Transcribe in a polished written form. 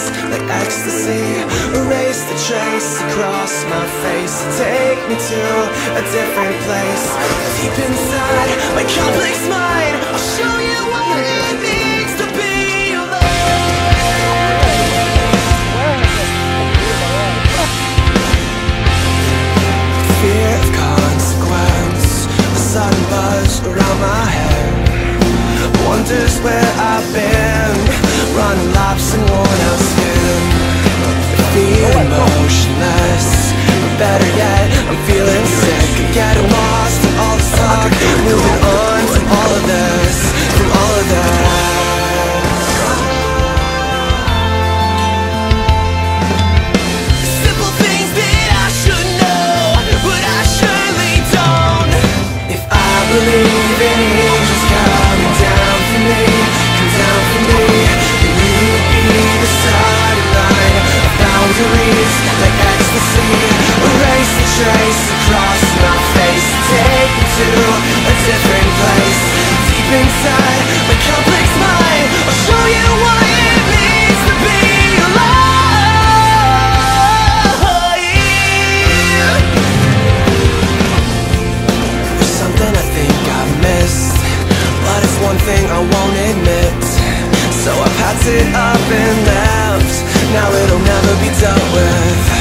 like ecstasy. Erase the trace across my face. Take me to a different place. Deep inside my complex mind, I'll show you what it means to be alive. Fear of consequence, a sudden buzz around my head. Wonders where I've been, running laps in worn out skin. Feeling motionless, or better yet, I'm feeling sick. Getting lost in all this talk, moving on from all of this, from all of that. Simple things that I should know, but I surely don't. If I believe in angels coming down for me, come down for me, then you would be the starting line of boundaries like ecstasy. Erase the trace across my face, take me to a different place. Deep inside my complex mind, I'll show you what it means to be alive. There's something I think I've missed, but it's one thing I won't admit. So I packed it up and left, now it'll never be dealt with.